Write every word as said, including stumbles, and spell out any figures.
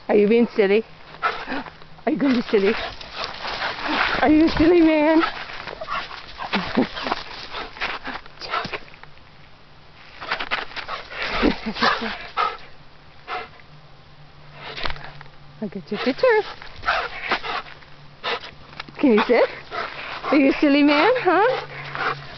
Are you being silly? Are you going to be silly? Are you a silly man? I'll get you a picture. Can you sit? Are you a silly man, huh?